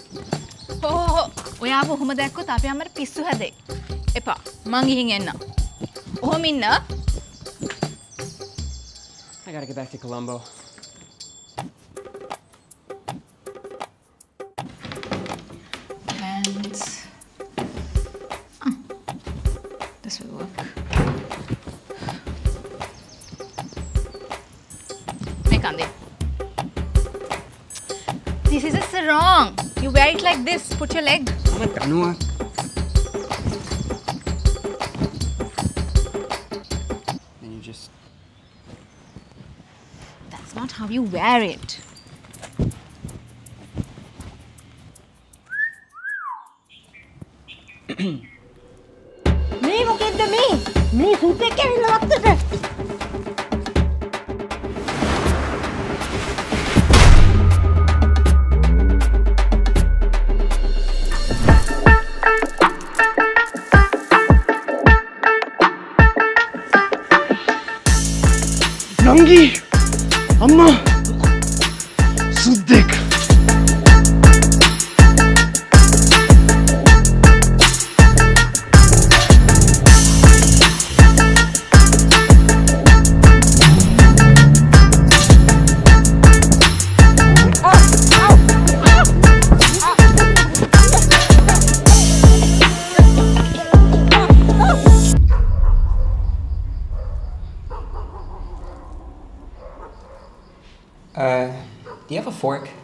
Oh, ඔයාව ඔහොම දැක්කොත් අපි අම්මට පිස්සු හැදේ. එපා. මං ගිහින් එන්නම්. ඔහොම ඉන්න. I gotta get back to Colombo. And this will work. Make on it. This is a sarong. You wear it like this. Put your leg. Then you just... That's not how you wear it. මේ මොකෙන්ද මේ? මේ suit එක ඇවිල්ලා වත්තට. නංගි අම්මා සුද්දෙක් Do you have a fork?